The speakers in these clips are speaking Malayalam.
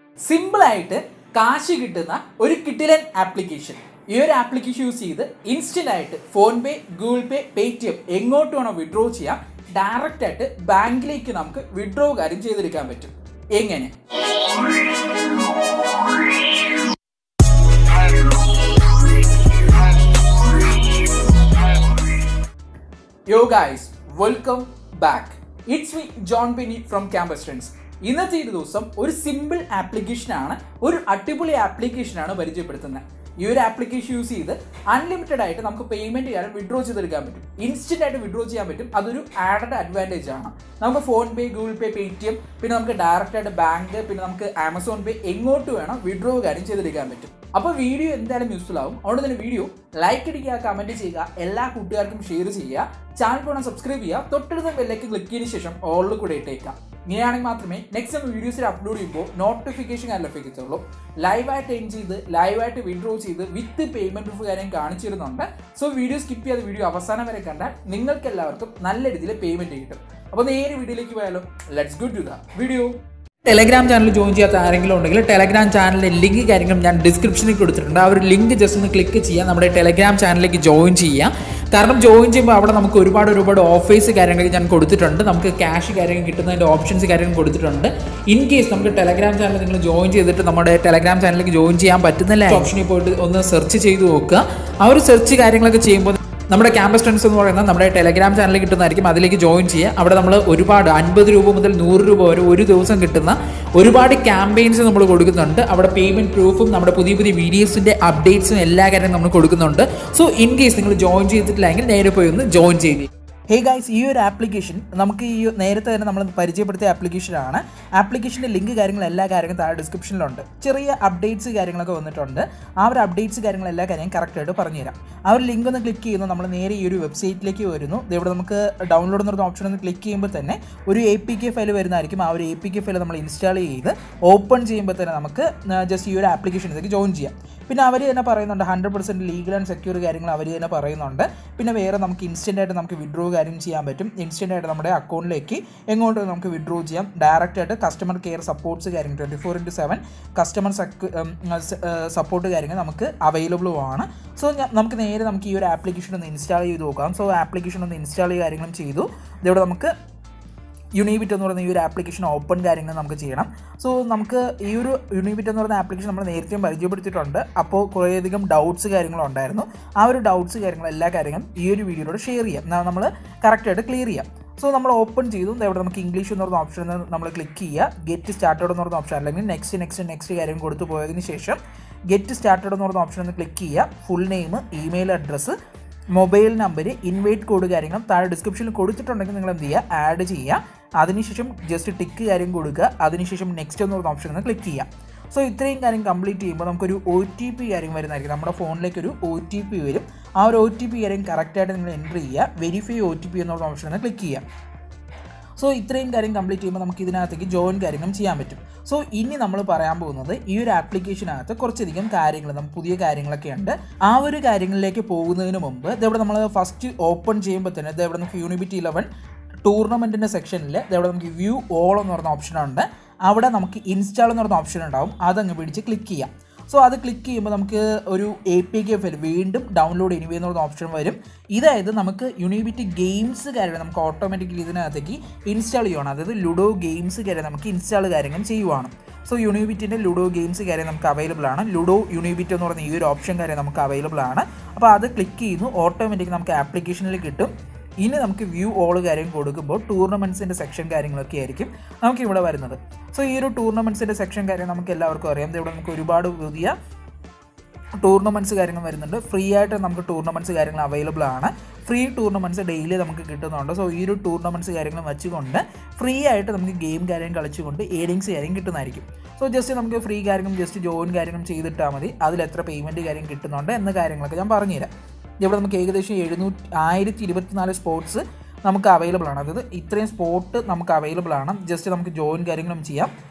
സിമ്പിൾ ആയിട്ട് കാശ് കിട്ടുന്ന ഒരു കിടിലൻ ആപ്ലിക്കേഷൻ. ഈ ഒരു ആപ്ലിക്കേഷൻ യൂസ് ചെയ്ത് ഇൻസ്റ്റന്റ് ആയിട്ട് PhonePe, Google Pay, Paytm എങ്ങോട്ട് വേണോ വിഡ്രോ ചെയ്യാം. ഡയറക്റ്റ് ആയിട്ട് ബാങ്കിലേക്ക് നമുക്ക് വിഡ്രോ കാര്യം ചെയ്തെടുക്കാൻ പറ്റും. എങ്ങനെ? Yo guys, welcome back. It's me John Penny from Campus Trends. ഇന്നത്തെ ഈ ദിവസം ഒരു സിമ്പിൾ ആപ്ലിക്കേഷനാണ്, ഒരു അടിപൊളി ആപ്ലിക്കേഷനാണ് പരിചയപ്പെടുത്തുന്നത്. ഈ ഒരു ആപ്ലിക്കേഷൻ യൂസ് ചെയ്ത് അൺലിമിറ്റഡ് ആയിട്ട് നമുക്ക് പേയ്മെന്റ് ചെയ്യാനും വിഡ്രോ ചെയ്തെടുക്കാൻ പറ്റും. ഇൻസ്റ്റന്റ് ആയിട്ട് വിഡ്രോ ചെയ്യാൻ പറ്റും. അതൊരു ആഡഡ് അഡ്വാൻറ്റേജ് ആണ്. നമുക്ക് PhonePe, Google Pay, Paytm, പിന്നെ നമുക്ക് ഡയറക്റ്റ് ആയിട്ട് ബാങ്ക്, പിന്നെ നമുക്ക് ആമസോൺ പേ എങ്ങോട്ട് വേണം വിഡ്രോ കാര്യം ചെയ്തെടുക്കാൻ പറ്റും. അപ്പോൾ വീഡിയോ എന്തായാലും യൂസ്ഫുൾ ആവും. അതുകൊണ്ട് തന്നെ വീഡിയോ ലൈക്ക് അടിക്കുക, കമന്റ് ചെയ്യുക, എല്ലാ കൂട്ടുകാർക്കും ഷെയർ ചെയ്യുക, ചാനൽ വേണം സബ്സ്ക്രൈബ് ചെയ്യുക, തൊട്ടടുത്ത ബെല്ലേക്ക് ക്ലിക്ക് ചെയ്തതിനു ശേഷം ഓളിൽ കൂടെ ഇട്ടേക്കാം. ഇങ്ങനെയാണെങ്കിൽ മാത്രമേ നെക്സ്റ്റ് നമ്മൾ വീഡിയോസിൽ അപ്ലോഡ് ചെയ്യുമ്പോൾ നോട്ടിഫിക്കേഷൻ കാര്യം ലഭിക്കത്തുള്ളൂ. ലൈവായിട്ട് എൻ ചെയ്ത് ലൈവായിട്ട് വിഡ്രോ ചെയ്ത് വിത്ത് പേയ്മെന്റ് പ്രൂഫ് കാര്യം കാണിച്ചു തരുന്നുണ്ട്. സോ വീഡിയോ സ്കിപ്പ് ചെയ്യാതെ വീഡിയോ അവസാനം വരെ കണ്ടാൽ നിങ്ങൾക്ക് എല്ലാവർക്കും നല്ല രീതിയിൽ പേയ്മെന്റ് കിട്ടും. അപ്പോൾ നേരെ വീഡിയോയിലേക്ക് പോയാലോ. Let's go to the video. Telegram channel join ചെയ്യാത്ത ആരെങ്കിലും ഉണ്ടെങ്കിൽ ടെലഗ്രാം ചാനലിൻ്റെ ലിങ്ക് കാര്യങ്ങളും ഞാൻ ഡിസ്ക്രിപ്ഷനിൽ കൊടുത്തിട്ടുണ്ട്. ആ ഒരു ലിങ്ക് ജസ്റ്റ് ഒന്ന് ക്ലിക്ക് ചെയ്യുക, നമ്മുടെ ടെലഗ്രാം ചാനലിലേക്ക് ജോയിൻ ചെയ്യാം. കാരണം ജോയിൻ ചെയ്യുമ്പോൾ അവിടെ നമുക്ക് ഒരുപാട് ഓഫേഴ്സ് കാര്യങ്ങളൊക്കെ ഞാൻ കൊടുത്തിട്ടുണ്ട്. നമുക്ക് ക്യാഷ് കാര്യങ്ങൾ കിട്ടുന്നതിൻ്റെ ഓപ്ഷൻസ് കാര്യങ്ങൾ കൊടുത്തിട്ടുണ്ട്. ഇൻ കേസ് നമുക്ക് ടെലഗ്രാം ചാനൽ നിങ്ങൾ ജോയിൻ ചെയ്തിട്ട് നമ്മുടെ ടെലഗ്രാം ചാനലിലേക്ക് ജോയിൻ ചെയ്യാൻ പറ്റുന്നില്ല, ഓപ്ഷനിൽ പോയിട്ട് ഒന്ന് സെർച്ച് ചെയ്ത് നോക്കുക. ആ ഒരു സെർച്ച് കാര്യങ്ങളൊക്കെ ചെയ്യുമ്പോൾ നമ്മുടെ ക്യാമ്പസ് ട്രെൻഡ്സ് എന്ന് പറയുന്നത് നമ്മുടെ ടെലഗ്രാം ചാനലിൽ കിട്ടുന്നതായിരിക്കും. അതിലേക്ക് ജോയിൻ ചെയ്യുക. അവിടെ നമ്മൾ ഒരുപാട് 50 രൂപ മുതൽ 100 രൂപ വരെ ഒരു ദിവസം കിട്ടുന്ന ഒരുപാട് ക്യാമ്പയിൻസ് നമ്മൾ കൊടുക്കുന്നുണ്ട്. അവിടെ പേയ്മെൻറ്റ് പ്രൂഫും നമ്മുടെ പുതിയ വീഡിയോസിൻ്റെ അപ്ഡേറ്റ്സും എല്ലാ കാര്യവും നമ്മൾ കൊടുക്കുന്നുണ്ട്. സോ ഇൻ കേസ് നിങ്ങൾ ജോയിൻ ചെയ്തിട്ടില്ലെങ്കിൽ നേരെ പോയി ഒന്ന് ജോയിൻ ചെയ്ത്. ഹേ ഗൈസ്, ഈ ഒരു ആപ്ലിക്കേഷൻ നമുക്ക് നേരത്തെ തന്നെ നമ്മൾ പരിചയപ്പെടുത്തിയ ആപ്ലിക്കേഷനാണ്. ആപ്ലിക്കേഷൻ്റെ ലിങ്ക് എല്ലാ കാര്യങ്ങളും താഴെ ഡിസ്ക്രിപ്ഷനിലുണ്ട്. ചെറിയ അപ്ഡേറ്റ്സ് കാര്യങ്ങളൊക്കെ വന്നിട്ടുണ്ട്. ആ ഒരു അപ്ഡേറ്റ്സ് എല്ലാ കാര്യം കറക്റ്റായിട്ട് പറഞ്ഞുതരാം. ആ ഒരു ലിങ്ക് ഒന്ന് ക്ലിക്ക് ചെയ്യുന്നു, നമ്മൾ നേരെ ഈ ഒരു വെബ്സൈറ്റിലേക്ക് വരുന്നു. ഇവിടെ നമുക്ക് ഡൗൺലോഡ് എന്നൊരു ഓപ്ഷൻ ഒന്ന് ക്ലിക്ക് ചെയ്യുമ്പോൾ തന്നെ ഒരു APK ഫയൽ വരുന്നതായിരിക്കും. ആ ഒരു APK ഫയൽ നമ്മൾ ഇൻസ്റ്റാൾ ചെയ്ത് ഓപ്പൺ ചെയ്യുമ്പോൾ തന്നെ നമുക്ക് ജസ്റ്റ് ഈ ഒരു ആപ്ലിക്കേഷനിലേക്ക് ജോയിൻ ചെയ്യാം. പിന്നെ അവർ തന്നെ പറയുന്നുണ്ട് 100% ലീഗൽ ആൻഡ് സെക്യൂർ കാര്യങ്ങൾ അവർ തന്നെ പറയുന്നുണ്ട്. പിന്നെ വേറെ നമുക്ക് ഇൻസ്റ്റൻ്റ് ആയിട്ട് നമുക്ക് വിഡ്രോ കാര്യം ചെയ്യാൻ പറ്റും. ഇൻസ്റ്റൻ്റ് ആയിട്ട് നമ്മുടെ അക്കൗണ്ടിലേക്ക് എങ്ങോട്ട് നമുക്ക് വിഡ്രോ ചെയ്യാം. ഡയറക്റ്റ് ആയിട്ട് കസ്റ്റമർ കെയർ സപ്പോർട്ട്സ് കാര്യങ്ങൾ 24/7 കസ്റ്റമർ സപ്പോർട്ട് കാര്യങ്ങൾ നമുക്ക് അവൈലബിളും ആണ്. സോ നമുക്ക് നേരെ നമുക്ക് ഈ ഒരു ആപ്ലിക്കേഷൻ ഒന്ന് ഇൻസ്റ്റാൾ ചെയ്ത് നോക്കാം. സോ ആപ്ലിക്കേഷൻ ഒന്ന് ഇൻസ്റ്റാൾ ചെയ്യുക കാര്യങ്ങളും ചെയ്തു. ഇതോടെ നമുക്ക് യൂണിബിറ്റ് എന്ന് പറയുന്ന ഈ ഒരു ആപ്ലിക്കേഷൻ ഓപ്പൺ കാര്യങ്ങൾ നമുക്ക് ചെയ്യണം. സോ നമുക്ക് ഈ ഒരു യൂണിബിറ്റ് എന്ന് പറയുന്ന ആപ്ലിക്കേഷൻ നമ്മൾ നേരത്തെയും പരിചയപ്പെടുത്തിയിട്ടുണ്ട്. അപ്പോൾ കുറേയധികം ഡൗട്ട്സ് കാര്യങ്ങളുണ്ടായിരുന്നു. ആ ഒരു ഡൗട്ട്സ് എല്ലാ കാര്യങ്ങളും ഈ ഒരു വീഡിയോയിലൂടെ ഷെയർ ചെയ്യാം, നമ്മൾ കറക്റ്റായിട്ട് ക്ലിയർ ചെയ്യാം. സോ നമ്മൾ ഓപ്പൺ ചെയ്തു. ഇവിടെ നമുക്ക് ഇംഗ്ലീഷ് എന്ന് പറയുന്ന ഓപ്ഷൻ നമ്മൾ ക്ലിക്ക് ചെയ്യുക. ഗെറ്റ് സ്റ്റാർട്ടഡ് എന്ന് പറയുന്ന ഓപ്ഷൻ അല്ലെങ്കിൽ നെക്സ്റ്റ് കാര്യം കൊടുത്തു പോയതിന് ശേഷം ഗെറ്റ് സ്റ്റാർട്ടഡ് എന്ന് പറയുന്ന ഓപ്ഷൻ ഒന്ന് ക്ലിക്ക് ചെയ്യുക. Full name, email address, mobile number, invite code കാര്യങ്ങളും താഴെ ഡിസ്ക്രിപ്ഷനിൽ കൊടുത്തിട്ടുണ്ടെങ്കിൽ നിങ്ങൾ എന്ത് ചെയ്യുക, ആഡ് ചെയ്യുക. അതിനുശേഷം ജസ്റ്റ് ടിക്ക് കാര്യം കൊടുക്കുക. അതിനുശേഷം നെക്സ്റ്റ് എന്ന് പറയുന്ന ഓപ്ഷൻ ഒന്ന് ക്ലിക്ക് ചെയ്യുക. സോ ഇത്രയും കാര്യം കംപ്ലീറ്റ് ചെയ്യുമ്പോൾ നമുക്കൊരു OTP കാര്യം വരുന്നതായിരിക്കും. നമ്മുടെ ഫോണിലേക്ക് ഒരു OTP വരും. ആ ഒരു OTP കാര്യം കറക്റ്റായിട്ട് നിങ്ങൾ എൻ്റർ ചെയ്യുക. വെരിഫൈ OTP എന്ന് പറയുന്ന ഓപ്ഷൻ ഒന്ന് ക്ലിക്ക് ചെയ്യുക. സോ ഇത്രയും കാര്യം കംപ്ലീറ്റ് ചെയ്യുമ്പോൾ നമുക്ക് ഇതിനകത്തേക്ക് ജോയിൻ കാര്യങ്ങളും ചെയ്യാൻ പറ്റും. സോ ഇനി നമ്മൾ പറയാൻ പോകുന്നത് ഈ ഒരു ആപ്ലിക്കേഷനകത്ത് കുറച്ചധികം കാര്യങ്ങൾ, നമുക്ക് പുതിയ കാര്യങ്ങളൊക്കെ ഉണ്ട്. ആ ഒരു കാര്യങ്ങളിലേക്ക് പോകുന്നതിന് മുമ്പ് ഇതെവിടെ നമ്മൾ ഫസ്റ്റ് ഓപ്പൺ ചെയ്യുമ്പോൾ തന്നെ ഇതെവിടെ നമുക്ക് യൂണിബിറ്റ് 11 ടൂർണമെൻറ്റിൻ്റെ സെക്ഷനിൽ ഇതെവിടെ നമുക്ക് വ്യൂ ഓൾ എന്ന് പറയുന്ന ഓപ്ഷനുണ്ട്. അവിടെ നമുക്ക് ഇൻസ്റ്റാൾ എന്ന് പറയുന്ന ഓപ്ഷൻ ഉണ്ടാവും. അതങ്ങ് പിടിച്ച് ക്ലിക്ക് ചെയ്യാം. സോ അത് ക്ലിക്ക് ചെയ്യുമ്പോൾ നമുക്ക് ഒരു APK ഫയൽ വീണ്ടും ഡൗൺലോഡ് എനിവേ എന്ന് പറയുന്ന ഓപ്ഷൻ വരും. ഇതായത് നമുക്ക് യൂണിബിറ്റ് ഗെയിംസ് കാര്യങ്ങൾ നമുക്ക് ഓട്ടോമാറ്റിക്കലി ഇതിനകത്തേക്ക് ഇൻസ്റ്റാൾ ചെയ്യുവാണ്. അതായത് ലുഡോ ഗെയിംസ് കാര്യം നമുക്ക് ഇൻസ്റ്റാൾ കാര്യങ്ങൾ ചെയ്യുവാണ്. സോ യൂണിബിറ്റിൻ്റെ ലുഡോ ഗെയിംസ് കാര്യം നമുക്ക് അവൈലബിൾ ആണ്. ലുഡോ യൂണിബിറ്റ് എന്ന് പറയുന്ന ഈ ഒരു ഓപ്ഷൻ കാര്യം നമുക്ക് അവൈലബിൾ ആണ്. അപ്പോൾ അത് ക്ലിക്ക് ചെയ്യുന്നു, ഓട്ടോമാറ്റിക്കലി നമുക്ക് ആപ്ലിക്കേഷനിൽ കിട്ടും. ഇനി നമുക്ക് വ്യൂ ഓൾ കാര്യം കൊടുക്കുമ്പോൾ ടൂർണമെൻറ്റ്സിൻ്റെ സെക്ഷൻ കാര്യങ്ങളൊക്കെ ആയിരിക്കും നമുക്ക് ഇവിടെ വരുന്നത്. സോ ഈ ഒരു ടൂർണമെൻറ്റ്സിൻ്റെ സെക്ഷൻ കാര്യം നമുക്ക് എല്ലാവർക്കും അറിയാം. ഇവിടെ നമുക്ക് ഒരുപാട് പുതിയ ടൂർണമെൻറ്റ്സ് കാര്യങ്ങൾ വരുന്നുണ്ട്. ഫ്രീ ആയിട്ട് നമുക്ക് ടൂർണമെൻറ്റ്സ് കാര്യങ്ങൾ അവൈലബിൾ ആണ്. ഫ്രീ ടൂർണമെൻറ്റ്സ് ഡെയിലി നമുക്ക് കിട്ടുന്നുണ്ട്. സോ ഈ ഒരു ടൂർണമെൻറ്റ്സ് കാര്യങ്ങൾ വെച്ചുകൊണ്ട് ഫ്രീ ആയിട്ട് നമുക്ക് ഗെയിം കാര്യം കളിച്ചുകൊണ്ട് ഏണിങ്സ് കാര്യം കിട്ടുന്നതായിരിക്കും. സോ ജസ്റ്റ് നമുക്ക് ഫ്രീ കാര്യങ്ങളും ജസ്റ്റ് ജോയിൻ കാര്യങ്ങളും ചെയ്തിട്ടാൽ മതി. അതിൽ എത്ര പേയ്മെൻറ്റ് കാര്യം കിട്ടുന്നുണ്ട് എന്ന കാര്യങ്ങളൊക്കെ ഞാൻ പറഞ്ഞുതരാം. ഇവിടെ നമുക്ക് ഏകദേശം 1024 സ്പോർട്സ് നമുക്ക് അവൈലബിൾ ആണ്. അതായത് ഇത്രയും സ്പോട്ട് നമുക്ക് അവൈലബിൾ ആണ്. ജസ്റ്റ് നമുക്ക് ജോയിൻ കാര്യങ്ങളും ചെയ്യാം.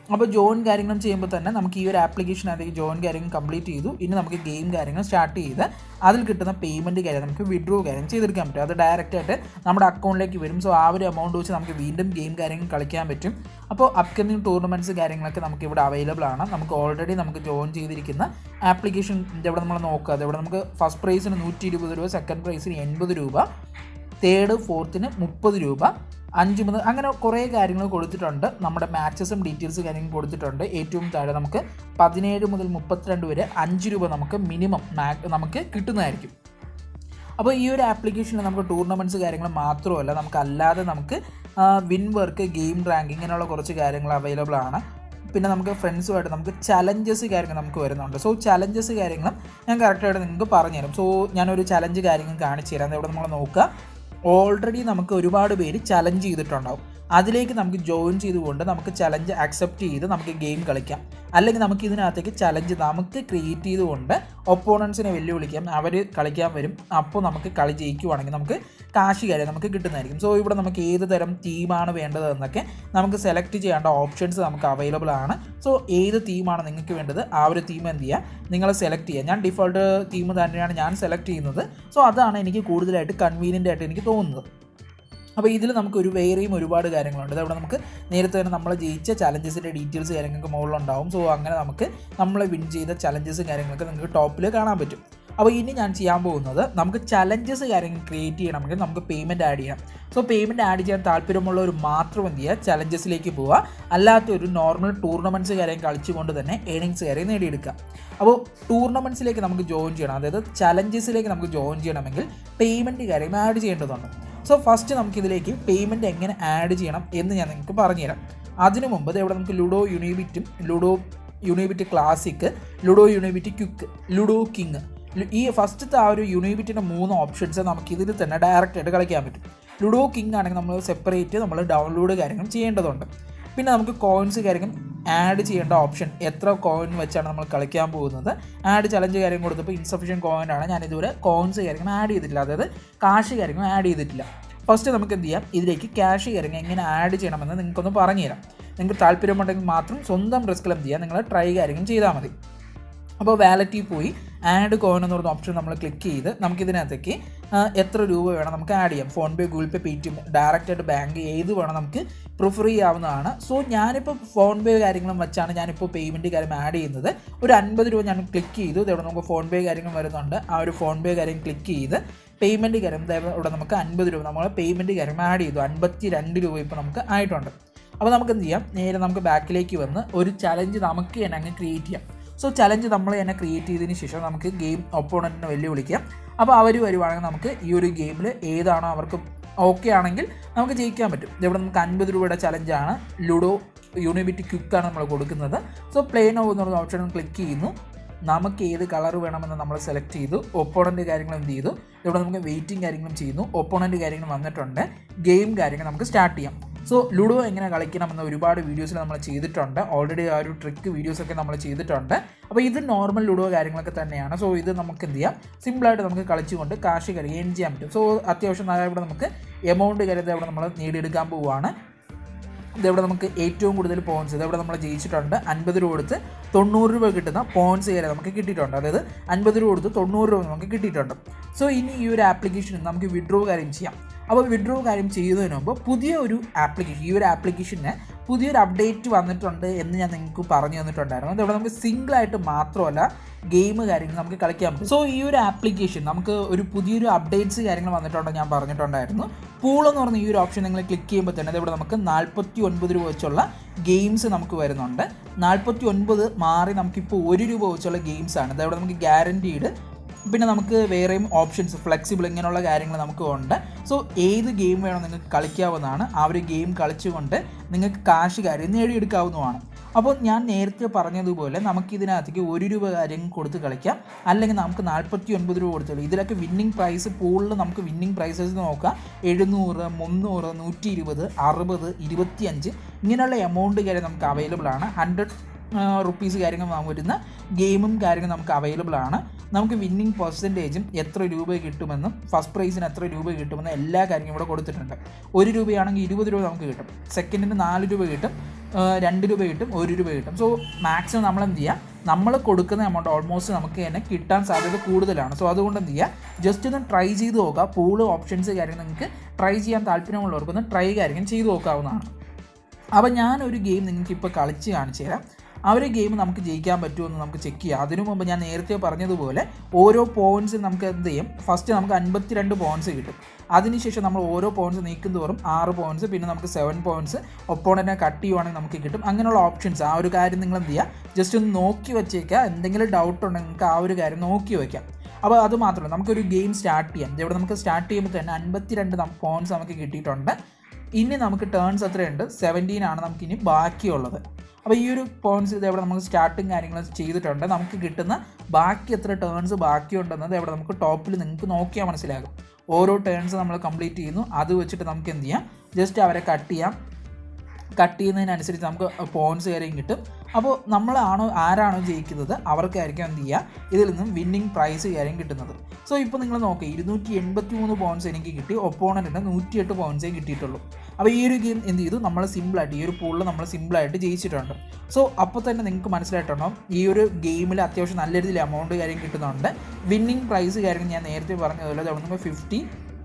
അപ്പോൾ ജോയിൻ കാര്യങ്ങളും ചെയ്യുമ്പോൾ തന്നെ നമുക്ക് ഈ ഒരു ആപ്ലിക്കേഷനകത്തേക്ക് ജോയിൻ കാര്യങ്ങൾ കംപ്ലീറ്റ് ചെയ്തു. ഇനി നമുക്ക് ഗെയിം കാര്യങ്ങൾ സ്റ്റാർട്ട് ചെയ്ത് അതിൽ കിട്ടുന്ന പേയ്മെൻറ്റ് കാര്യം നമുക്ക് വിഡ്രോ കാര്യം ചെയ്തെടുക്കാൻ പറ്റും. അത് ഡയറക്റ്റായിട്ട് നമ്മുടെ അക്കൗണ്ടിലേക്ക് വരും. സോ ആ ഒരു എമൗണ്ട് വെച്ച് നമുക്ക് വീണ്ടും ഗെയിം കാര്യങ്ങൾ കളിക്കാൻ പറ്റും. അപ്പോൾ അപ്കമിങ് ടൂർണമെൻറ്റ്സ് കാര്യങ്ങളൊക്കെ നമുക്ക് ഇവിടെ അവൈലബിൾ ആണ്. നമുക്ക് ഓൾറെഡി നമുക്ക് ജോയിൻ ചെയ്തിരിക്കുന്ന ആപ്ലിക്കേഷൻ ഇവിടെ നമ്മൾ നോക്കുക. അതിവിടെ നമുക്ക് ഫസ്റ്റ് പ്രൈസിന് 120 രൂപ, സെക്കൻഡ് പ്രൈസിന് 80 രൂപ, തേർഡ് ഫോർത്തിന് 30 രൂപ, 5 മുതൽ അങ്ങനെ കുറേ കാര്യങ്ങൾ കൊടുത്തിട്ടുണ്ട്. നമ്മുടെ മാച്ചസും ഡീറ്റെയിൽസ് കാര്യങ്ങൾ കൊടുത്തിട്ടുണ്ട്. ഏറ്റവും താഴെ നമുക്ക് 17 മുതൽ 32 വരെ 5 രൂപ നമുക്ക് മിനിമം നമുക്ക് കിട്ടുന്നതായിരിക്കും. അപ്പോൾ ഈ ഒരു ആപ്ലിക്കേഷനിൽ നമുക്ക് ടൂർണമെൻറ്റ്സ് കാര്യങ്ങൾ മാത്രമല്ല, നമുക്ക് അല്ലാതെ നമുക്ക് വിൻ വർക്ക്, ഗെയിം റാങ്ക് ഇങ്ങനെയുള്ള കുറച്ച് കാര്യങ്ങൾ അവൈലബിൾ ആണ്. പിന്നെ നമുക്ക് ഫ്രണ്ട്സുമായിട്ട് നമുക്ക് ചലഞ്ചസ് കാര്യങ്ങൾ നമുക്ക് വരുന്നുണ്ട്. സോ ചലഞ്ചസ് കാര്യങ്ങളും ഞാൻ കറക്റ്റായിട്ട് നിങ്ങൾക്ക് പറഞ്ഞുതരാം. സോ ഞാനൊരു ചലഞ്ച് കാര്യങ്ങൾ കാണിച്ചു തരാം. ഇവിടെ നമ്മൾ നോക്കുക, ഓൾറെഡി നമുക്ക് ഒരുപാട് പേര് ചലഞ്ച് ചെയ്തിട്ടുണ്ടാവും. അതിലേക്ക് നമുക്ക് ജോയിൻ ചെയ്തുകൊണ്ട് നമുക്ക് ചലഞ്ച് അക്സെപ്റ്റ് ചെയ്ത് നമുക്ക് ഗെയിം കളിക്കാം. അല്ലെങ്കിൽ നമുക്ക് ഇതിനകത്തേക്ക് ചലഞ്ച് നമുക്ക് ക്രിയേറ്റ് ചെയ്തുകൊണ്ട് ഒപ്പോണൻസിനെ വെല്ലുവിളിക്കാം. അവർ കളിക്കാൻ വരും. അപ്പോൾ നമുക്ക് കളി ജയിക്കുവാണെങ്കിൽ നമുക്ക് കാശ് കാര്യം നമുക്ക് കിട്ടുന്നതായിരിക്കും. സോ ഇവിടെ നമുക്ക് ഏത് തരം ടീമാണ് വേണ്ടതെന്നൊക്കെ നമുക്ക് സെലക്ട് ചെയ്യേണ്ട ഓപ്ഷൻസ് നമുക്ക് അവൈലബിൾ ആണ്. സോ ഏത് ടീമാണ് നിങ്ങൾക്ക് വേണ്ടത് ആ ഒരു ടീം എന്ത് ചെയ്യുക, നിങ്ങൾ സെലക്ട് ചെയ്യുക. ഞാൻ ഡിഫോൾട്ട് ടീം തന്നെയാണ് ഞാൻ സെലക്ട് ചെയ്യുന്നത്. സോ അതാണ് എനിക്ക് കൂടുതലായിട്ട് കൺവീനിയൻ്റ് ആയിട്ട് എനിക്ക് തോന്നുന്നത്. അപ്പോൾ ഇതിൽ നമുക്ക് വേറെയും ഒരുപാട് കാര്യങ്ങളുണ്ട്. അതവിടെ നമുക്ക് നേരത്തെ തന്നെ നമ്മൾ ജയിച്ച ചലഞ്ചസിൻ്റെ ഡീറ്റെയിൽസ് കാര്യങ്ങൾക്ക് മുകളിലുണ്ടാവും. സോ അങ്ങനെ നമുക്ക് നമ്മൾ വിൻ ചെയ്ത ചലഞ്ചസ് കാര്യങ്ങളൊക്കെ നിങ്ങൾക്ക് ടോപ്പിൽ കാണാൻ പറ്റും. അപ്പോൾ ഇനി ഞാൻ ചെയ്യാൻ പോകുന്നത്, നമുക്ക് ചലഞ്ചസ് കാര്യങ്ങൾ ക്രിയേറ്റ് ചെയ്യണമെങ്കിൽ നമുക്ക് പേയ്മെൻറ്റ് ആഡ് ചെയ്യണം. സോ പേയ്മെൻറ്റ് ആഡ് ചെയ്യാൻ താല്പര്യമുള്ളവർ മാത്രം എന്ത് ചെയ്യുക, ചലഞ്ചസിലേക്ക് പോവുക. അല്ലാത്തൊരു നോർമൽ ടൂർണമെൻറ്റ്സ് കാര്യം കളിച്ചുകൊണ്ട് തന്നെ ഏണിങ്സ് കാര്യം നേടിയെടുക്കുക. അപ്പോൾ ടൂർണമെൻറ്റ്സിലേക്ക് നമുക്ക് ജോയിൻ ചെയ്യണം, അതായത് ചലഞ്ചസിലേക്ക് നമുക്ക് ജോയിൻ ചെയ്യണമെങ്കിൽ പേയ്മെൻറ്റ് കാര്യം ആഡ് ചെയ്യേണ്ടതുണ്ട്. സോ ഫസ്റ്റ് നമുക്കിതിലേക്ക് പേയ്മെൻറ്റ് എങ്ങനെ ആഡ് ചെയ്യണം എന്ന് ഞാൻ നിങ്ങൾക്ക് പറഞ്ഞുതരാം. അതിനു മുമ്പ് ഇവിടെ നമുക്ക് ലുഡോ യൂണിബിറ്റും, ludo Unibit classic, ludo Unibit quick, Ludo King, ഈ ഫസ്റ്റത്തെ ആ ഒരു യൂണിബിറ്റിൻ്റെ 3 ഓപ്ഷൻസ് നമുക്ക് ഇതിൽ തന്നെ ഡയറക്റ്റായിട്ട് കളിക്കാൻ പറ്റും. ലുഡോ കിങ് ആണെങ്കിൽ നമ്മൾ സെപ്പറേറ്റ് നമ്മൾ ഡൗൺലോഡ് കാര്യങ്ങൾ ചെയ്യേണ്ടതുണ്ട്. പിന്നെ നമുക്ക് കോയിൻസ് കാര്യങ്ങൾ ആഡ് ചെയ്യേണ്ട ഓപ്ഷൻ, എത്ര കോയിൻ വെച്ചാണ് നമ്മൾ കളിക്കാൻ പോകുന്നത്. ആഡ് ചലഞ്ച് കാര്യം കൊടുത്തപ്പോൾ ഇൻസഫിഷ്യൻറ്റ് കോയിൻ ആണ്, ഞാനിതുവരെ കോയിൻസ് കാര്യങ്ങൾ ആഡ് ചെയ്തിട്ടില്ല, അതായത് കാശ് കാര്യങ്ങൾ ആഡ് ചെയ്തിട്ടില്ല. ഫസ്റ്റ് നമുക്ക് എന്ത് ചെയ്യാം, ഇതിലേക്ക് ക്യാഷ് കാര്യങ്ങൾ എങ്ങനെ ആഡ് ചെയ്യണമെന്ന് നിങ്ങൾക്കൊന്ന് പറഞ്ഞുതരാം. നിങ്ങൾക്ക് താല്പര്യമുണ്ടെങ്കിൽ മാത്രം സ്വന്തം റിസ്കിൽ എന്ത് ചെയ്യുക, നിങ്ങൾ ട്രൈ കാര്യങ്ങൾ ചെയ്താൽ മതി. അപ്പോൾ വാലറ്റിൽ പോയി ആഡ് കോയിൻ എന്ന് പറയുന്ന ഓപ്ഷൻ നമ്മൾ ക്ലിക്ക് ചെയ്ത് നമുക്കിതിനകത്തേക്ക് എത്ര രൂപ വേണം നമുക്ക് ആഡ് ചെയ്യാം. PhonePe, Google Pay, Paytm, ഡയറക്റ്റായിട്ട് ബാങ്ക് ഏത് വേണം നമുക്ക് പ്രിഫർ ചെയ്യാവുന്നതാണ്. സോ ഞാനിപ്പോൾ ഫോൺ പേ കാര്യങ്ങളും വെച്ചാണ് ഞാനിപ്പോൾ പേയ്മെൻറ്റ് കാര്യം ആഡ് ചെയ്യുന്നത്. ഒരു 50 രൂപ ഞാൻ ക്ലിക്ക് ചെയ്തു. ഇതവിടെ നമുക്ക് ഫോൺ പേ കാര്യങ്ങൾ വരുന്നുണ്ട്. ആ ഒരു ഫോൺ പേ കാര്യം ക്ലിക്ക് ചെയ്ത് പേയ്മെൻറ്റ് കാര്യം ഇവിടെ നമുക്ക് 50 രൂപ നമ്മൾ പേയ്മെൻറ്റ് കാര്യം ആഡ് ചെയ്തു. 52 രൂപ ഇപ്പോൾ നമുക്ക് ആയിട്ടുണ്ട്. അപ്പോൾ നമുക്ക് എന്ത് ചെയ്യാം, നേരെ നമുക്ക് ബാക്കിലേക്ക് വന്ന് ഒരു ചലഞ്ച് നമുക്ക് തന്നെ അങ്ങ് ക്രിയേറ്റ് ചെയ്യാം. സോ ചലഞ്ച് നമ്മൾ തന്നെ ക്രിയേറ്റ് ചെയ്തതിന് ശേഷം നമുക്ക് ഗെയിം ഒപ്പോണൻറ്റിനെ വെല്ലുവിളിക്കാം. അപ്പോൾ അവർ വരുവാണെങ്കിൽ നമുക്ക് ഈ ഒരു ഗെയിമിൽ ഏതാണോ അവർക്ക് ഓക്കെ ആണെങ്കിൽ നമുക്ക് ജയിക്കാൻ പറ്റും. ഇവിടെ നമുക്ക് 50 രൂപയുടെ ചലഞ്ചാണ്, ലുഡോ യൂണിബിറ്റ് ക്വിക്കാണ് നമ്മൾ കൊടുക്കുന്നത്. സോ പ്ലേ നൗ എന്ന് പറയുന്ന ഓപ്ഷൻ ക്ലിക്ക് ചെയ്യുന്നു. നമുക്ക് ഏത് കളർ വേണമെന്ന് നമ്മൾ സെലക്ട് ചെയ്തു. ഒപ്പോണൻ്റ് കാര്യങ്ങൾ എന്ത് ചെയ്തു, ഇവിടെ നമുക്ക് വെയിറ്റിംഗ് കാര്യങ്ങളും ചെയ്യുന്നു. ഒപ്പോണൻ്റ് കാര്യങ്ങൾ വന്നിട്ടുണ്ട്. ഗെയിം കാര്യങ്ങൾ നമുക്ക് സ്റ്റാർട്ട് ചെയ്യാം. സോ ലുഡോ എങ്ങനെ കളിക്കണമെന്ന് ഒരുപാട് വീഡിയോസിൽ നമ്മൾ ചെയ്തിട്ടുണ്ട്. ഓൾറെഡി ആ ഒരു ട്രിക്ക് വീഡിയോസൊക്കെ നമ്മൾ ചെയ്തിട്ടുണ്ട്. അപ്പോൾ ഇത് നോർമൽ ലുഡോ കാര്യങ്ങളൊക്കെ തന്നെയാണ്. സോ ഇത് നമുക്ക് എന്ത് ചെയ്യാം, സിമ്പിളായിട്ട് നമുക്ക് കളിച്ചുകൊണ്ട് കാശ് ഏൺ ചെയ്യാൻ പറ്റും. സോ അത്യാവശ്യം നല്ല ഇവിടെ നമുക്ക് എമൗണ്ട് കരുതി ഇവിടെ നമ്മൾ നേടിയെടുക്കാൻ പോവുകയാണ്. ഇതെവിടെ നമുക്ക് ഏറ്റവും കൂടുതൽ പോയിൻറ്റ്സ് ഇതെവിടെ നമ്മൾ ജയിച്ചിട്ടുണ്ട്. 50 രൂപ കൊടുത്ത് 90 രൂപ കിട്ടുന്ന പോയിൻറ്റ്സ് കാര്യം നമുക്ക് കിട്ടിയിട്ടുണ്ട്. അതായത് 50 രൂപ കൊടുത്ത് 90 രൂപ നമുക്ക് കിട്ടിയിട്ടുണ്ട്. സോ ഇനി ഈ ഒരു ആപ്ലിക്കേഷനിൽ നമുക്ക് വിഡ്രോ കാര്യം ചെയ്യാം. അപ്പോൾ വിഡ്രോ കാര്യം ചെയ്യുന്നതിന് മുമ്പ് പുതിയ ഒരു ആപ്ലിക്കേഷൻ, ഈ ഒരു ആപ്ലിക്കേഷന് പുതിയൊരു അപ്ഡേറ്റ് വന്നിട്ടുണ്ട് എന്ന് ഞാൻ നിങ്ങൾക്ക് പറഞ്ഞു തന്നിട്ടുണ്ടായിരുന്നു. അതവിടെ നമുക്ക് സിംഗിളായിട്ട് മാത്രമല്ല ഗെയിം കാര്യങ്ങൾ നമുക്ക് കളിക്കാൻ പറ്റും. സോ ഈ ഒരു ആപ്ലിക്കേഷൻ നമുക്ക് ഒരു പുതിയൊരു അപ്ഡേറ്റ്സ് കാര്യങ്ങൾ വന്നിട്ടുണ്ടോ ഞാൻ പറഞ്ഞിട്ടുണ്ടായിരുന്നു. പൂൾ എന്ന് പറഞ്ഞ ഈ ഒരു ഓപ്ഷൻ നിങ്ങൾ ക്ലിക്ക് ചെയ്യുമ്പോൾ തന്നെ ഇവിടെ നമുക്ക് 49 രൂപ വെച്ചുള്ള ഗെയിംസ് നമുക്ക് വരുന്നുണ്ട്. 49 മാറി നമുക്കിപ്പോൾ 1 രൂപ വെച്ചുള്ള ഗെയിംസാണ്. അതവിടെ നമുക്ക് ഗ്യാരൻറ്റീഡ്. പിന്നെ നമുക്ക് വേറെയും ഓപ്ഷൻസ്, ഫ്ലെക്സിബിൾ ഇങ്ങനെയുള്ള കാര്യങ്ങൾ നമുക്ക് ഉണ്ട്. സോ ഏത് ഗെയിം വേണം നിങ്ങൾക്ക് കളിക്കാവുന്നതാണ്. ആ ഒരു ഗെയിം കളിച്ചുകൊണ്ട് നിങ്ങൾക്ക് കാശ് കാര്യം നേടിയെടുക്കാവുന്നതാണ്. അപ്പോൾ ഞാൻ നേരത്തെ പറഞ്ഞതുപോലെ നമുക്കിതിനകത്തേക്ക് 1 രൂപ കാര്യം കൊടുത്ത് കളിക്കാം, അല്ലെങ്കിൽ നമുക്ക് 49 രൂപ കൊടുത്തുള്ളൂ. ഇതിലൊക്കെ വിന്നിംഗ് പ്രൈസ് പൂളിൽ നമുക്ക് വിന്നിംഗ് പ്രൈസസ് നോക്കാം. 700, 300, 120, 60, 25 ഇങ്ങനെയുള്ള എമൗണ്ട് കാര്യം നമുക്ക് അവൈലബിൾ ആണ്. 100 റുപ്പീസ് കാര്യങ്ങൾ വരുന്ന ഗെയിമും കാര്യങ്ങൾ നമുക്ക് അവൈലബിൾ ആണ്. നമുക്ക് വിന്നിംഗ് പെർസെൻറ്റേജും എത്ര രൂപ കിട്ടുമെന്നും ഫസ്റ്റ് പ്രൈസിന് എത്ര രൂപ കിട്ടുമെന്നും എല്ലാ കാര്യങ്ങളും ഇവിടെ കൊടുത്തിട്ടുണ്ട്. 1 രൂപയാണെങ്കിൽ 20 രൂപ നമുക്ക് കിട്ടും, സെക്കൻഡിന് 4 രൂപ കിട്ടും, 2 രൂപ കിട്ടും, 1 രൂപ കിട്ടും. സോ മാക്സിമം നമ്മൾ എന്ത് ചെയ്യുക, നമ്മൾ കൊടുക്കുന്ന എമൗണ്ട് ഓൾമോസ്റ്റ് നമുക്ക് തന്നെ കിട്ടാൻ സാധ്യത കൂടുതലാണ്. സോ അതുകൊണ്ട് എന്ത് ചെയ്യുക, ജസ്റ്റ് ഒന്ന് ട്രൈ ചെയ്ത് നോക്കുക. പൂള് ഓപ്ഷൻസ് കാര്യങ്ങൾ നിങ്ങൾക്ക് ട്രൈ ചെയ്യാൻ താല്പര്യമുള്ളവർക്കൊന്ന് ട്രൈ കാര്യങ്ങൾ ചെയ്ത് നോക്കാവുന്നതാണ്. അപ്പോൾ ഞാനൊരു ഗെയിം നിങ്ങൾക്ക് ഇപ്പോൾ കളിച്ച് കാണിച്ചു തരാം. ആ ഒരു ഗെയിം നമുക്ക് ജയിക്കാൻ പറ്റുമെന്ന് നമുക്ക് ചെക്ക് ചെയ്യാം. അതിനു മുമ്പ് ഞാൻ നേരത്തെ പറഞ്ഞതുപോലെ ഓരോ പോയിൻറ്റ്സിൽ നമുക്ക് എന്ത് ചെയ്യും, ഫസ്റ്റ് നമുക്ക് 52 പോയിൻറ്റ്സ് കിട്ടും. അതിനുശേഷം നമ്മൾ ഓരോ പോയിൻറ്റ്സ് നീക്കുന്നതോറും 6 പോയിൻറ്റ്സ്, പിന്നെ നമുക്ക് 7 പോയിൻറ്റ്സ് ഒപ്പോണൻറ്റിനെ കട്ട് ചെയ്യുവാണെങ്കിൽ നമുക്ക് കിട്ടും. അങ്ങനെയുള്ള ഓപ്ഷൻസ്, ആ ഒരു കാര്യം നിങ്ങൾ എന്ത് ചെയ്യുക, ജസ്റ്റ് ഒന്ന് നോക്കി വെച്ചേക്കുക. എന്തെങ്കിലും ഡൗട്ട് ഉണ്ടെങ്കിൽ നിങ്ങൾക്ക് ആ ഒരു കാര്യം നോക്കി വയ്ക്കാം. അപ്പോൾ അത് മാത്രമല്ല, നമുക്കൊരു ഗെയിം സ്റ്റാർട്ട് ചെയ്യാം. ഇവിടെ നമുക്ക് സ്റ്റാർട്ട് ചെയ്യുമ്പോൾ തന്നെ 52 പോയിൻറ്റ്സ് നമുക്ക് കിട്ടിയിട്ടുണ്ട്. ഇനി നമുക്ക് ടേൺസ് എത്രയുണ്ട്, 17 ആണ് നമുക്കിനി ബാക്കിയുള്ളത്. അപ്പോൾ ഈ ഒരു പോയിൻറ്റ്സ് ഇതെവിടെ നമുക്ക് സ്റ്റാർട്ടും കാര്യങ്ങളും ചെയ്തിട്ടുണ്ട്. നമുക്ക് കിട്ടുന്ന ബാക്കി എത്ര ടേൺസ് ബാക്കിയുണ്ടെന്നത് ഇവിടെ നമുക്ക് ടോപ്പിൽ നിങ്ങൾക്ക് നോക്കിയാൽ മനസ്സിലാകും. ഓരോ ടേൺസ് നമ്മൾ കംപ്ലീറ്റ് ചെയ്യുന്നു, അത് വെച്ചിട്ട് നമുക്ക് എന്ത് ചെയ്യാം, ജസ്റ്റ് അവരെ കട്ട് ചെയ്യാം. കട്ട് ചെയ്യുന്നതിനനുസരിച്ച് നമുക്ക് പോയിൻറ്റ്സ് കാര്യം കിട്ടും. അപ്പോൾ ആരാണോ ജയിക്കുന്നത് അവർക്കായിരിക്കും എന്ത് ചെയ്യുക, ഇതിൽ നിന്നും വിന്നിംഗ് പ്രൈസ് കാര്യം കിട്ടുന്നത്. സോ ഇപ്പോൾ നിങ്ങൾ നോക്കുക, 283 പോയിൻറ്റ്സ് എനിക്ക് കിട്ടി, ഒപ്പോണൻറ്റിന് 108 പോയിൻറ്റ്സേ കിട്ടിയിട്ടുള്ളൂ. അപ്പോൾ ഈ ഒരു ഗെയിം എന്ത് ചെയ്തു, നമ്മൾ സിമ്പിളായിട്ട് ഈ ഒരു പൂളിൽ നമ്മൾ സിമ്പിളായിട്ട് ജയിച്ചിട്ടുണ്ട്. സോ അപ്പോൾ തന്നെ നിങ്ങൾക്ക് മനസ്സിലായിട്ടുണ്ടോ, ഈ ഒരു ഗെയിമിൽ അത്യാവശ്യം നല്ല രീതിയിൽ എമൗണ്ട് കാര്യം കിട്ടുന്നുണ്ട്. വിന്നിംഗ് പ്രൈസ് കാര്യം ഞാൻ നേരത്തെ പറഞ്ഞതുപോലെ നമുക്ക് 50,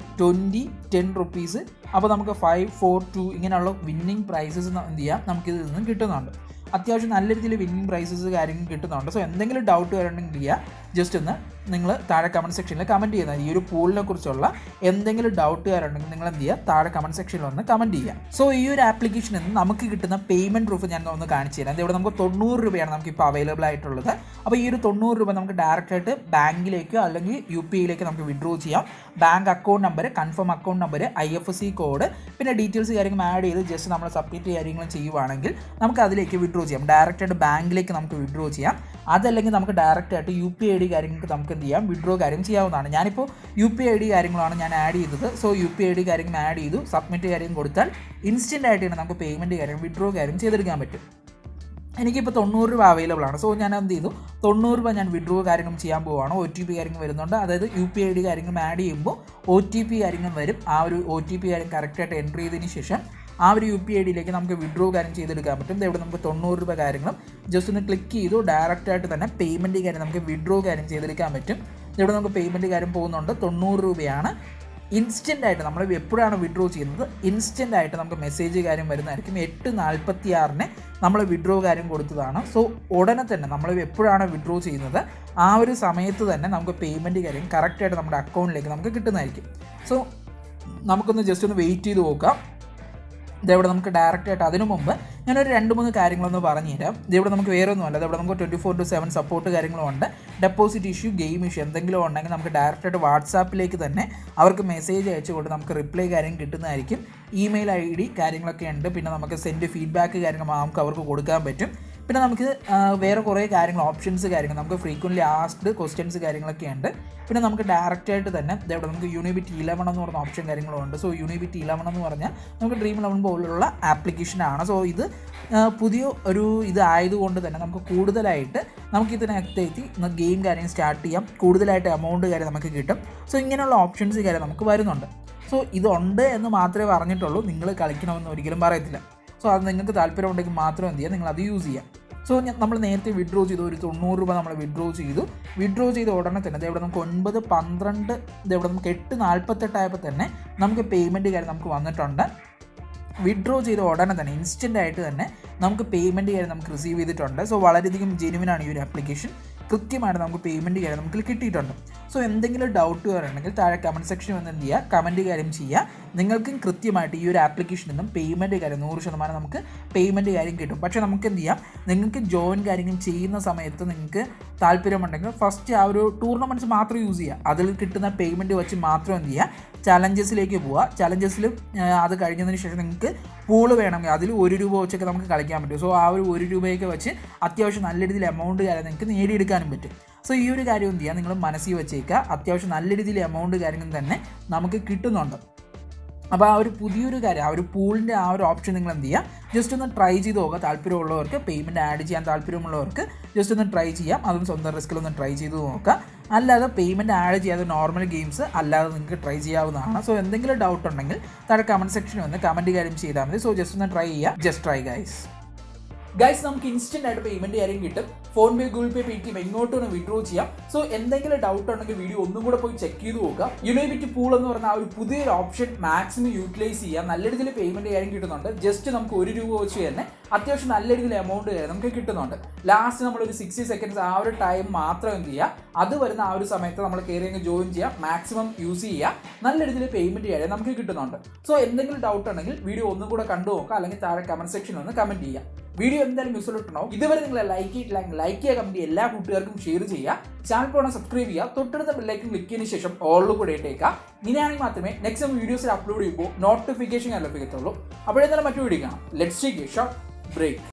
20, 10 റുപ്പീസ്, അപ്പോൾ നമുക്ക് 5, 4, 2 ഇങ്ങനെയുള്ള വിന്നിംഗ് പ്രൈസസ് എന്ത് ചെയ്യാം, നമുക്കിതിൽ നിന്നും കിട്ടുന്നുണ്ട്. അത്യാവശ്യം നല്ല രീതിയിൽ വിന്നിംഗ് പ്രൈസസ് കാര്യങ്ങൾ കിട്ടുന്നുണ്ട്. സോ എന്തെങ്കിലും ഡൗട്ട് വരണമെങ്കിൽ ചെയ്യുക, ജസ്റ്റ് ഒന്ന് നിങ്ങൾ താഴെ കമൻറ്റ് സെക്ഷനിൽ കമൻറ്റ് ചെയ്യുന്നത്. ഈ ഒരു പൂളിനെ കുറിച്ചുള്ള എന്തെങ്കിലും ഡൗട്ട് വരണമെങ്കിൽ നിങ്ങൾ എന്ത് ചെയ്യുക, താഴെ കമൻറ്റ് സെക്ഷനിൽ ഒന്ന് കമൻറ്റ് ചെയ്യുക. സോ ഈ ഒരു ആപ്ലിക്കേഷനിൽ നിന്ന് നമുക്ക് കിട്ടുന്ന പേയ്മെൻറ്റ് പ്രൂഫ് ഞാൻ ഒന്ന് കാണിച്ചു തരാം. ഇവിടെ നമുക്ക് 90 രൂപയാണ് നമുക്കിപ്പോൾ അവൈലബിൾ ആയിട്ടുള്ളത്. അപ്പോൾ ഈ ഒരു 90 രൂപ നമുക്ക് ഡയറക്റ്റായിട്ട് ബാങ്കിലേക്കോ അല്ലെങ്കിൽ UPIയിലേക്ക് നമുക്ക് വിഡ്രോ ചെയ്യാം. Bank account number, confirm account number, IFSC code, പിന്നെ ഡീറ്റെയിൽസ് കാര്യങ്ങൾ ആഡ് ചെയ്ത് ജസ്റ്റ് നമ്മൾ സബ്മിറ്റ് കാര്യങ്ങളും ചെയ്യുവാണെങ്കിൽ നമുക്ക് അതിലേക്ക് വിഡ്രോ ചെയ്യാം. ഡയറക്റ്റായിട്ട് ബാങ്കിലേക്ക് നമുക്ക് വിഡ്രോ ചെയ്യാം. അതല്ലെങ്കിൽ നമുക്ക് ഡയറക്റ്റായിട്ട് UPI ID കാര്യങ്ങൾക്ക് നമുക്ക് എന്ത് ചെയ്യാം, വിഡ്രോ കാര്യം ചെയ്യാവുന്നതാണ്. ഞാനിപ്പോൾ UPI ID കാര്യങ്ങളാണ് ഞാൻ ആഡ് ചെയ്തത്. സോ UPI ID കാര്യങ്ങൾ ആഡ് ചെയ്തു, സബ്മിറ്റ് കാര്യം കൊടുത്താൽ ഇൻസ്റ്റൻ്റ് ആയിട്ട് തന്നെ നമുക്ക് പേയ്മെൻറ്റ് കാര്യം വിഡ്രോ കാര്യം ചെയ്തെടുക്കാൻ പറ്റും. എനിക്കിപ്പോൾ 90 രൂപ അവൈലബിൾ ആണ്. സോ ഞാൻ എന്ത് ചെയ്തു, 90 രൂപ ഞാൻ വിഡ്രോ കാര്യങ്ങൾ ചെയ്യാൻ പോവുകയാണ്. OTP കാര്യങ്ങൾ വരുന്നുണ്ട്, അതായത് UPI ID കാര്യങ്ങൾ ആഡ് ചെയ്യുമ്പോൾ OTP കാര്യങ്ങൾ വരും. ആ ഒരു OTP കാര്യം കറക്റ്റായിട്ട് എൻ്റർ ചെയ്തതിന് ശേഷം ആ ഒരു UPI IDയിലേക്ക് നമുക്ക് വിഡ്രോ കാര്യം ചെയ്തെടുക്കാൻ പറ്റും. ഇവിടെ നമുക്ക് 90 രൂപ കാര്യങ്ങളും ജസ്റ്റ് ഒന്ന് ക്ലിക്ക് ചെയ്തു ഡയറക്റ്റായിട്ട് തന്നെ പേയ്മെൻറ്റ് കാര്യം നമുക്ക് വിഡ്രോ കാര്യം ചെയ്തെടുക്കാൻ പറ്റും. ഇവിടെ നമുക്ക് പേയ്മെൻറ്റ് കാര്യം പോകുന്നുണ്ട്, 90 രൂപയാണ്. ഇൻസ്റ്റൻ്റ് ആയിട്ട് നമ്മൾ എപ്പോഴാണ് വിഡ്രോ ചെയ്യുന്നത്, ഇൻസ്റ്റൻ്റ് ആയിട്ട് നമുക്ക് മെസ്സേജ് കാര്യം വരുന്നതായിരിക്കും. 8:46 നമ്മൾ വിഡ്രോ കാര്യം കൊടുത്തതാണ്. സോ ഉടനെ തന്നെ നമ്മൾ എപ്പോഴാണ് വിഡ്രോ ചെയ്യുന്നത് ആ ഒരു സമയത്ത് തന്നെ നമുക്ക് പേയ്മെൻറ്റ് കാര്യം കറക്റ്റായിട്ട് നമ്മുടെ അക്കൗണ്ടിലേക്ക് നമുക്ക് കിട്ടുന്നതായിരിക്കും. സോ നമുക്കൊന്ന് ജസ്റ്റ് ഒന്ന് വെയിറ്റ് ചെയ്ത് നോക്കാം. ഇതെവിടെ നമുക്ക് ഡയറക്റ്റായിട്ട് അതിനു മുമ്പ് ഞാനൊരു 2-3 കാര്യങ്ങളൊന്ന് പറഞ്ഞു തരാം. ഇതിവിടെ നമുക്ക് വേറെ ഒന്നുമല്ല, ഇതിവിടെ നമുക്ക് 24/7 സപ്പോർട്ട് കാര്യങ്ങളുമുണ്ട്. ഡെപ്പോസിറ്റ് ഇഷ്യൂ, ഗെയിം ഇഷ്യൂ എന്തെങ്കിലും ഉണ്ടെങ്കിൽ നമുക്ക് ഡയറക്റ്റായിട്ട് വാട്സാപ്പിലേക്ക് തന്നെ അവർക്ക് മെസ്സേജ് അയച്ചുകൊണ്ട് നമുക്ക് റിപ്ലൈ കാര്യം കിട്ടുന്നതായിരിക്കും. ഇമെയിൽ ID കാര്യങ്ങളൊക്കെ ഉണ്ട്. പിന്നെ നമുക്ക് സെൻഡ് ഫീഡ്ബാക്ക് കാര്യങ്ങൾ നമുക്ക് അവർക്ക് കൊടുക്കാൻ പറ്റും. പിന്നെ നമുക്ക് വേറെ കുറേ കാര്യങ്ങൾ, ഓപ്ഷൻസ് കാര്യങ്ങൾ, നമുക്ക് ഫ്രീക്വൻ്റ്ലി ആസ്ക്ഡ് ക്വസ്റ്റ്യൻസ് കാര്യങ്ങളൊക്കെ ഉണ്ട്. പിന്നെ നമുക്ക് ഡയറക്റ്റായിട്ട് തന്നെ ഇവിടെ നമുക്ക് യൂണിബിറ്റ് 11 എന്ന് പറഞ്ഞ ഓപ്ഷൻ കാര്യങ്ങളുണ്ട്. സോ യൂണിബിറ്റ് 11 എന്ന് പറഞ്ഞാൽ നമുക്ക് Dream11 പോലുള്ള ആപ്ലിക്കേഷനാണ്. സോ ഇത് പുതിയ ഒരു ഇതായതുകൊണ്ട് തന്നെ നമുക്ക് കൂടുതലായിട്ട് നമുക്കിതിനകത്തേക്ക് ഗെയിം കാര്യം സ്റ്റാർട്ട് ചെയ്യാം. കൂടുതലായിട്ട് എമൗണ്ട് കാര്യം നമുക്ക് കിട്ടും. സോ ഇങ്ങനെയുള്ള ഓപ്ഷൻസ് കാര്യം നമുക്ക് വരുന്നുണ്ട്. സോ ഇതുണ്ട് എന്ന് മാത്രമേ പറഞ്ഞിട്ടുള്ളൂ, നിങ്ങൾ കളിക്കണമെന്ന് ഒരിക്കലും പറയത്തില്ല. സോ അത് നിങ്ങൾക്ക് താല്പര്യമുണ്ടെങ്കിൽ മാത്രം എന്ത് ചെയ്യുക, നിങ്ങൾ അത് യൂസ് ചെയ്യാം. സോ നമ്മൾ നേരത്തെ വിഡ്രോ ചെയ്തു, ഒരു 90 രൂപ നമ്മൾ വിഡ്രോ ചെയ്തു. വിഡ്രോ ചെയ്ത ഉടനെ തന്നെ ഇവിടെ നമുക്ക് 9:12 ഇവിടെ നമുക്ക് 8:48 ആയപ്പോൾ തന്നെ നമുക്ക് പേയ്മെൻറ്റ് കാര്യം നമുക്ക് വന്നിട്ടുണ്ട്. വിഡ്രോ ചെയ്ത ഉടനെ തന്നെ ഇൻസ്റ്റൻ്റ് ആയിട്ട് തന്നെ നമുക്ക് പേയ്മെൻറ്റ് കാര്യം നമുക്ക് റിസീവ് ചെയ്തിട്ടുണ്ട്. സോ വളരെയധികം ജെനുവിനാണ് ഈ ഒരു ആപ്ലിക്കേഷൻ. കൃത്യമായിട്ട് നമുക്ക് പേയ്മെൻറ്റ് കാര്യം നമുക്ക് കിട്ടിയിട്ടുണ്ട്. സോ എന്തെങ്കിലും ഡൗട്ട് വരണമെങ്കിൽ താഴെ കമൻറ്റ് സെക്ഷൻ വന്ന് എന്ത് ചെയ്യുക, കമൻറ്റ് കാര്യം ചെയ്യുക. നിങ്ങൾക്കും കൃത്യമായിട്ട് ഈ ഒരു ആപ്ലിക്കേഷനിൽ നിന്നും പേയ്മെൻറ്റ് കാര്യം 100% നമുക്ക് പേയ്മെൻറ്റ് കാര്യം കിട്ടും. പക്ഷേ നമുക്ക് എന്ത് ചെയ്യാം, നിങ്ങൾക്ക് ജോയിൻ കാര്യങ്ങൾ ചെയ്യുന്ന സമയത്ത് നിങ്ങൾക്ക് താല്പര്യമുണ്ടെങ്കിൽ ഫസ്റ്റ് ആ ഒരു ടൂർണമെൻറ്റ്സ് മാത്രം യൂസ് ചെയ്യുക. അതിൽ കിട്ടുന്ന പേയ്മെൻറ്റ് വെച്ച് മാത്രം എന്ത് ചെയ്യുക, ചലഞ്ചസിലേക്ക് പോവുക. ചലഞ്ചസിൽ അത് കഴിഞ്ഞതിന് ശേഷം നിങ്ങൾക്ക് പൂള് വേണമെങ്കിൽ അതിൽ 1 രൂപ വെച്ചൊക്കെ നമുക്ക് കളിക്കാൻ പറ്റും. സോ ആ ഒരു 1 രൂപയൊക്കെ വെച്ച് അത്യാവശ്യം നല്ല രീതിയിൽ എമൗണ്ട് കാര്യം നിങ്ങൾക്ക് നേടിയെടുക്കാനും പറ്റും. സോ ഈ ഒരു കാര്യം എന്ത് ചെയ്യുക, നിങ്ങൾ മനസ്സിൽ വെച്ചേക്കുക. അത്യാവശ്യം നല്ല രീതിയിൽ എമൗണ്ട് കാര്യങ്ങൾ തന്നെ നമുക്ക് കിട്ടുന്നുണ്ട്. അപ്പോൾ ആ ഒരു പുതിയൊരു കാര്യം, ആ ഒരു പൂളിൻ്റെ ആ ഒരു ഓപ്ഷൻ നിങ്ങൾ എന്ത് ചെയ്യുക, ജസ്റ്റ് ഒന്ന് ട്രൈ ചെയ്ത് നോക്കുക. താല്പര്യമുള്ളവർക്ക്, പേയ്മെൻറ്റ് ആഡ് ചെയ്യാൻ താല്പര്യമുള്ളവർക്ക് ജസ്റ്റ് ഒന്ന് ട്രൈ ചെയ്യാം. അതും സ്വന്തം റിസ്ക്കിലൊന്ന് ട്രൈ ചെയ്ത് നോക്കുക. അല്ലാതെ പേയ്മെൻറ്റ് ആഡ് ചെയ്യാതെ നോർമൽ ഗെയിംസ് അല്ലാതെ നിങ്ങൾക്ക് ട്രൈ ചെയ്യാവുന്നതാണ്. സോ എന്തെങ്കിലും ഡൗട്ട് ഉണ്ടെങ്കിൽ താഴെ കമൻറ്റ് സെക്ഷനിൽ വന്ന് കമൻറ്റ് കാര്യം ചെയ്താൽ മതി. സോ ജസ്റ്റ് ഒന്ന് ട്രൈ ചെയ്യുക. ജസ്റ്റ് ട്രൈ ഗൈസ്, നമുക്ക് ഇൻസ്റ്റന്റ് ആയിട്ട് പേയ്മെന്റ് കാര്യം കിട്ടും. PhonePe, Google Pay, Paytm എങ്ങോട്ടും ഒന്ന് വിഡ്രോ ചെയ്യാം. സോ എന്തെങ്കിലും ഡൗട്ട് ഉണ്ടെങ്കിൽ വീഡിയോ ഒന്നും കൂടെ പോയി ചെക്ക് ചെയ്ത് നോക്കുക. യുണൈബിറ്റ് പൂൾ എന്ന് പറഞ്ഞ ആ ഒരു പുതിയൊരു ഓപ്ഷൻ മാക്സിമം യൂട്ടിലൈസ് ചെയ്യാം. നല്ല രീതിയിൽ പേയ്മെന്റ് കാര്യം കിട്ടുന്നുണ്ട്. ജസ്റ്റ് നമുക്ക് ₹1 വെച്ച് തന്നെ അത്യാവശ്യം നല്ല രീതിയിൽ എമൗണ്ട് കാര്യം നമുക്ക് കിട്ടുന്നുണ്ട്. ലാസ്റ്റ് നമ്മളൊരു 60 സെക്കൻഡ്സ് ആ ഒരു ടൈം മാത്രം എന്ത് ചെയ്യുക, അത് വരുന്ന ആ ഒരു സമയത്ത് നമ്മൾ കയറി ജോയിൻ ചെയ്യുക, മാക്സിമം യൂസ് ചെയ്യുക. നല്ല രീതിയിൽ പേയ്മെന്റ് കാര്യം നമുക്ക് കിട്ടുന്നുണ്ട്. സോ എന്തെങ്കിലും ഡൗട്ട് ഉണ്ടെങ്കിൽ വീഡിയോ ഒന്നും കൂടെ കണ്ടു നോക്കുക, അല്ലെങ്കിൽ താഴെ കമന്റ് സെക്ഷനിൽ ഒന്ന് കമന്റ് ചെയ്യുക. വീഡിയോ എന്തായാലും യൂസ്ഫുൾ ഇട്ടുണ്ടാവും. ഇതുവരെ നിങ്ങൾ ലൈക്ക് ചെയ്തിട്ടില്ലെങ്കിൽ ലൈക്ക് ചെയ്യുക, കമന്റ് എല്ലാ കൂട്ടുകാർക്കും ഷെയർ ചെയ്യുക. ചാനൽ പോകണം സബ്സ്ക്രൈബ് ചെയ്യുക. തൊട്ടടുത്ത ബെല്ലൈക്കൺ ക്ലിക്ക് ചെയ്തതിന് ശേഷം ഓളിൽ കൂടെ ഇട്ടേക്കുക. ഇങ്ങനെയാണെങ്കിൽ മാത്രമേ നെക്സ്റ്റ് വീഡിയോസിൽ അപ്ലോഡ് ചെയ്യുമ്പോൾ നോട്ടിഫിക്കേഷൻ ലഭിക്കത്തുള്ളൂ. അപ്പോഴെന്തായാലും മറ്റു വീഡിയോ കാണാം. Let's take a short break.